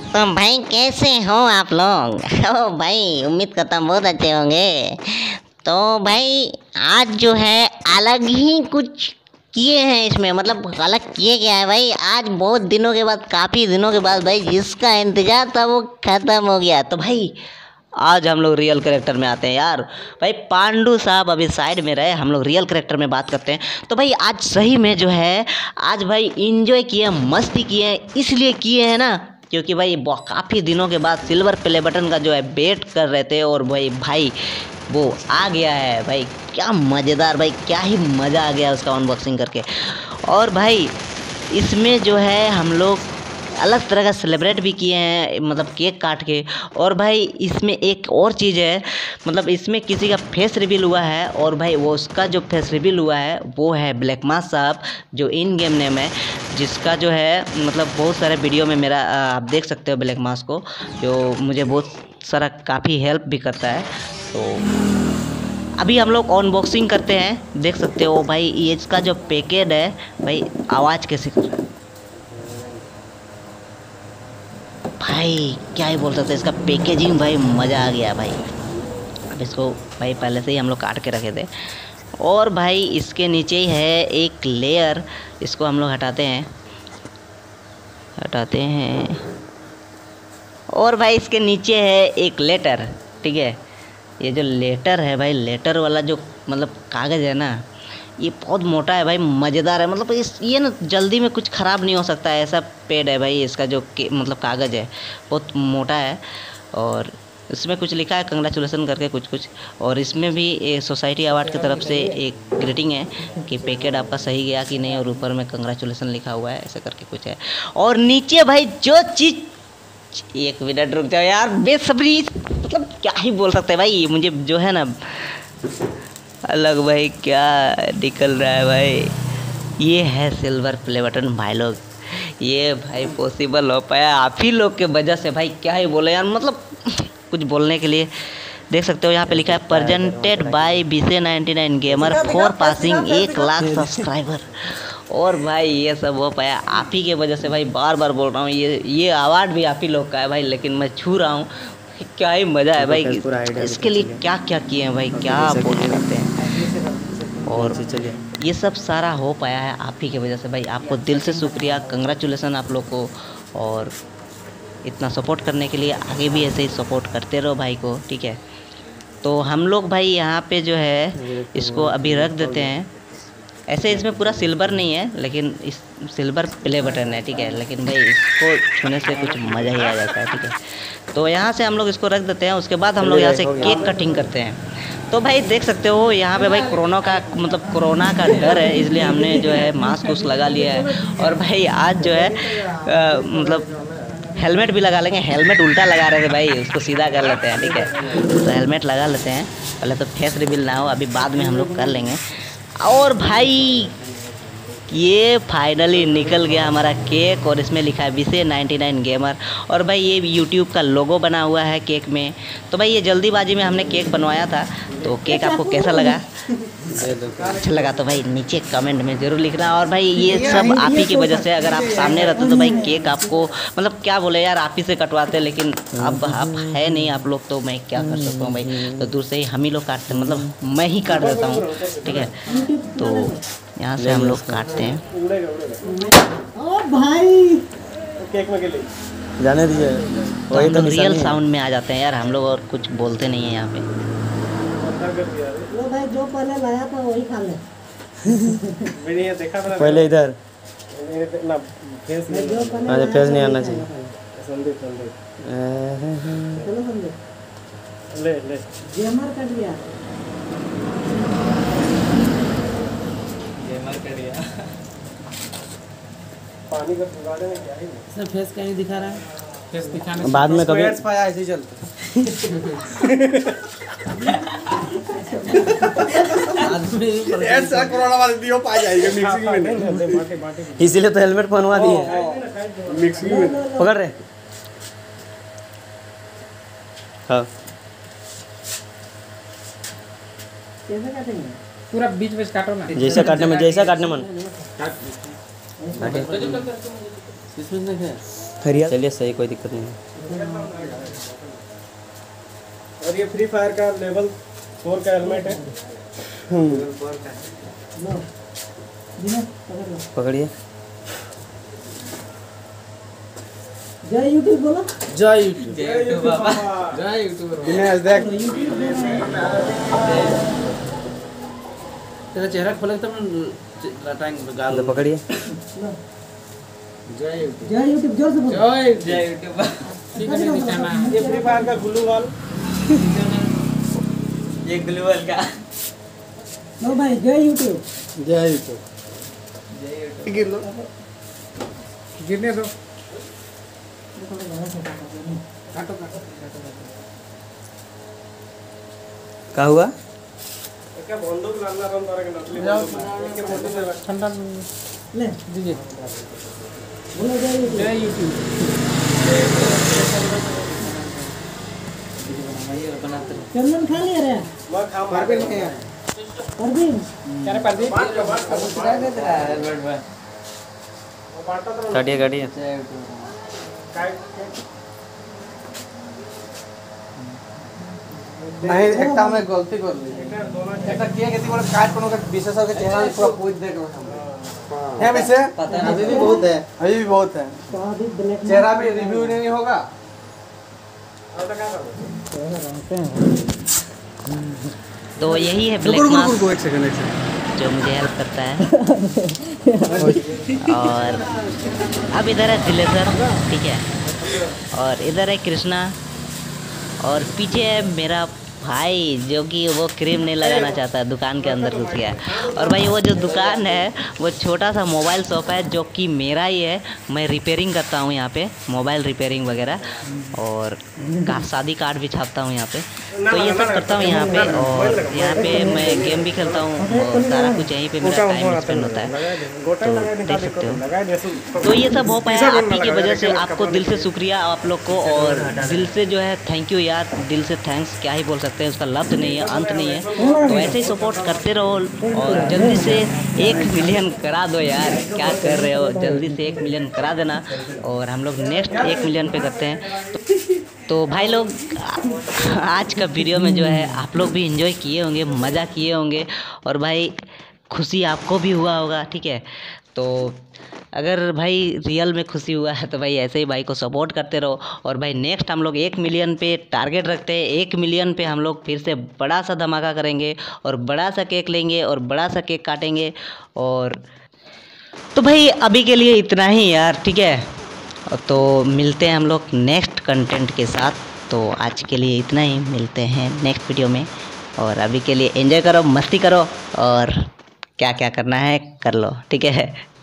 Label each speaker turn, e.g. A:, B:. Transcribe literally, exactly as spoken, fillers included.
A: तो भाई कैसे हो आप लोग? ओ भाई उम्मीद करता हूँ बहुत अच्छे होंगे। तो भाई आज जो है अलग ही कुछ किए हैं इसमें, मतलब अलग किए गया है भाई। आज बहुत दिनों के बाद, काफ़ी दिनों के बाद भाई जिसका इंतजार था वो ख़त्म हो गया। तो भाई आज हम लोग रियल कैरेक्टर में आते हैं यार। भाई पांडु साहब अभी साइड में रहे, हम लोग रियल कैरेक्टर में बात करते हैं। तो भाई आज सही में जो है आज भाई इंजॉय किए, मस्ती किए, इसलिए किए हैं ना क्योंकि भाई काफ़ी दिनों के बाद सिल्वर प्ले बटन का जो है वेट कर रहे थे और भाई भाई वो आ गया है। भाई क्या मज़ेदार, भाई क्या ही मज़ा आ गया उसका अनबॉक्सिंग करके। और भाई इसमें जो है हम लोग अलग तरह का सेलिब्रेट भी किए हैं, मतलब केक काट के। और भाई इसमें एक और चीज़ है, मतलब इसमें किसी का फेस रिवील हुआ है और भाई वो उसका जो फेस रिवील हुआ है वो है ब्लैक मास साहब, जो इन गेम नेम है, जिसका जो है मतलब बहुत सारे वीडियो में मेरा आप देख सकते हो ब्लैक मास को, जो मुझे बहुत सारा काफ़ी हेल्प भी करता है। तो अभी हम लोग अनबॉक्सिंग करते हैं, देख सकते हो भाई ये इसका जो पैकेट है। भाई आवाज़ कैसे कर रहा है भाई, क्या ही बोल सकते हैं, इसका पैकेजिंग भाई मज़ा आ गया भाई। अब इसको भाई पहले से ही हम लोग काट के रखे थे। और भाई इसके नीचे ही है एक लेयर, इसको हम लोग हटाते हैं हटाते हैं और भाई इसके नीचे है एक लेटर, ठीक है। ये जो लेटर है भाई, लेटर वाला जो मतलब कागज़ है ना, ये बहुत मोटा है भाई, मज़ेदार है। मतलब इस ये ना जल्दी में कुछ ख़राब नहीं हो सकता है, ऐसा पेड है भाई इसका जो मतलब कागज़ है, बहुत मोटा है। और इसमें कुछ लिखा है कंग्रेचुलेसन करके कुछ कुछ। और इसमें भी एक सोसाइटी अवार्ड की तरफ से एक ग्रीटिंग है कि पैकेट आपका सही गया कि नहीं, और ऊपर में कंग्रेचुलेसन लिखा हुआ है, ऐसा करके कुछ है। और नीचे भाई जो चीज़, एक मिनट रुक जाओ यार, बेसब्री, मतलब क्या ही बोल सकते हैं भाई, मुझे जो है ना अलग भाई क्या निकल रहा है भाई। ये है सिल्वर प्ले बटन भाई लोग, ये भाई पॉसिबल हो पाया आप ही लोग के वजह से भाई, क्या ही बोले यार, मतलब कुछ बोलने के लिए। देख सकते हो यहाँ पे लिखा है प्रेजेंटेड बाय बीसे ninety nine gamer for passing एक लाख सब्सक्राइबर। और भाई ये सब हो पाया आप ही के वजह से भाई, बार बार बोल रहा हूँ, ये ये अवार्ड भी आप ही लोग का है भाई, लेकिन मैं छू रहा हूँ। क्या ही मज़ा है भाई, इसके लिए क्या क्या किए हैं भाई, क्या बोल सकते हैं। और ये सब सारा हो पाया है आप ही की वजह से भाई, आपको दिल से शुक्रिया, कंग्रेचुलेसन आप लोग को। और इतना सपोर्ट करने के लिए आगे भी ऐसे ही सपोर्ट करते रहो भाई को, ठीक है। तो हम लोग भाई यहाँ पे जो है इसको अभी रख देते हैं ऐसे। इसमें पूरा सिल्वर नहीं है, लेकिन इस सिल्वर प्ले बटन है, ठीक है, लेकिन भाई इसको छूने से कुछ मज़ा ही आ जाता है, ठीक है। तो यहाँ से हम लोग इसको रख देते हैं, उसके बाद हम लोग यहाँ से केक कटिंग करते हैं। तो भाई देख सकते हो यहाँ पे भाई कोरोना का मतलब कोरोना का डर है, इसलिए हमने जो है मास्क उस्क लगा लिया है। और भाई आज जो है आ, मतलब हेलमेट भी लगा लेंगे, हेलमेट उल्टा लगा रहे थे भाई, उसको सीधा कर लेते हैं, ठीक है। तो हेलमेट लगा लेते हैं, पहले तो फेस रिवील ना हो, अभी बाद में हम लोग कर लेंगे। और भाई ये फाइनली निकल गया हमारा केक, और इसमें लिखा है बीसे नाइन्टी नाइन गेमर। और भाई ये यूट्यूब का लोगो बना हुआ है केक में। तो भाई ये जल्दीबाजी में हमने केक बनवाया था, तो केक आपको कैसा लगा? अच्छा लगा तो भाई नीचे कमेंट में ज़रूर लिखना। और भाई ये सब आप ही की वजह से, अगर आप सामने रहते तो भाई केक आपको मतलब क्या बोले यार, आप ही से कटवाते, लेकिन अब आप है नहीं आप लोग, तो मैं क्या कर सकता हूँ भाई। तो दूर से ही हम ही लोग काटते हैं, मतलब मैं ही काट देता हूँ, ठीक है। तो यहाँ से हम लोग काटते हैं।
B: ओ भाई केक में के लिए जाने दीजिए,
A: तो हम लोग रियल साउंड में आ जाते हैं यार हम लोग, और कुछ बोलते नहीं है यहाँ पे।
C: वो भाई जो पहले लाया था वही खा ले।
B: मैंने देखा था पहले इधर ना, फेस नहीं, अच्छा फेस नहीं आना चाहिए। संदीप संदीप चलो संदीप ले ले
C: गेमर कर दिया,
B: गेमर कर दिया। पानी का जुगाड़ है क्या है
C: सर, फेस कहीं दिखा रहा है,
B: फेस दिखाने बाद में कभी पाया ऐसे ही चलते। ऐसा कोरोना वाले दियो पा जाएगा मिक्सिंग में, इसीलिए तो हेलमेट पहनवा दिए मिक्सिंग में। पकड़ रहे हाँ,
C: कैसे काटेंगे?
D: पूरा बीच में काटो ना,
B: जैसा काटने में, जैसा काटने मन।
D: इसमें
B: हरिया चलिए सही, कोई दिक्कत नहीं है।
D: और ये फ्री फायर का लेवल फोर का हेलमेट है।
B: पकड़िए।
C: जय यूट्यूब बोलो।
D: जय यूट्यूब,
B: जय यूट्यूब बाबा,
D: जय यूट्यूब। दिनेश देख,
B: तेरा चेहरा खोले तब गाल पकड़िए।
D: जय यूट्यूब,
C: जय यूट्यूब जोर से बोलो।
D: जय जय यूट्यूब। ये फ्री फायर का ग्लू वॉल,
B: ये ग्लू वॉल का।
C: लो भाई जय यूट्यूब।
D: जय यूट्यूब।
B: जय यूट्यूब।
D: गिर लो, गिरने दो।
B: क्या हुआ?
D: क्या बंदूक लाना रन तारा के नकली बंदूक के फोटो से ठंडा
C: ले
D: दीजिए।
C: बोलो जय यूट्यूब।
D: जय यूट्यूब।
C: चंदन खा लिया रे।
D: मैं खा परवीन के यार।
C: परवीन
D: क्या रे परवीन?
B: काटिए काटिए।
E: नहीं एकटा हमें गलती कर ली। एकटा किया किसी बोले काट कोनो का विशेष के चेहरा में पूरा पूछ दे के है वैसे अभी भी बहुत है, अभी भी बहुत है।
C: तो अभी ब्लैक
E: चेहरा भी रिव्यू नहीं होगा।
A: तो यही है ब्लैक मास्क
E: एक सेकंड एक सेकंड
A: जो मुझे हेल्प करता है। और अब इधर है दिलेसर, ठीक है, और इधर है कृष्णा, और पीछे है मेरा भाई जो कि वो क्रीम नहीं लगाना चाहता, दुकान के अंदर घुस गया। और भाई वो जो दुकान है वो छोटा सा मोबाइल शॉप है जो कि मेरा ही है। मैं रिपेयरिंग करता हूँ यहाँ पे, मोबाइल रिपेयरिंग वगैरह, और का शादी कार्ड भी छापता हूँ यहाँ पे। तो ये सब करता हूँ यहाँ पे, और यहाँ पे मैं गेम भी खेलता हूँ, और सारा कुछ यहीं पे मेरा टाइम स्पेंड होता है, तो देख सकते हो। तो ये सब हो पाया आप ही की वजह से। आपको दिल से शुक्रिया आप लोग को, और दिल से जो है थैंक यू यार, दिल से थैंक्स क्या ही बोल सकते हैं, उसका लफ्ज़ नहीं है, अंत नहीं है। तो ऐसे ही सपोर्ट करते रहो, और जल्दी से एक मिलियन करा दो यार, क्या कर रहे हो, जल्दी से एक मिलियन करा देना, और हम लोग नेक्स्ट एक मिलियन पे करते हैं। तो, तो भाई लोग आज का वीडियो में जो है आप लोग भी एंजॉय किए होंगे, मज़ा किए होंगे, और भाई खुशी आपको भी हुआ होगा, ठीक है। तो अगर भाई रियल में खुशी हुआ है तो भाई ऐसे ही भाई को सपोर्ट करते रहो। और भाई नेक्स्ट हम लोग एक मिलियन पे टारगेट रखते हैं, एक मिलियन पे हम लोग फिर से बड़ा सा धमाका करेंगे, और बड़ा सा केक लेंगे, और बड़ा सा केक काटेंगे। और तो भाई अभी के लिए इतना ही यार, ठीक है। तो मिलते हैं हम लोग नेक्स्ट कंटेंट के साथ। तो आज के लिए इतना ही, मिलते हैं नेक्स्ट वीडियो में। और अभी के लिए एंजॉय करो, मस्ती करो, और क्या क्या करना है कर लो, ठीक है।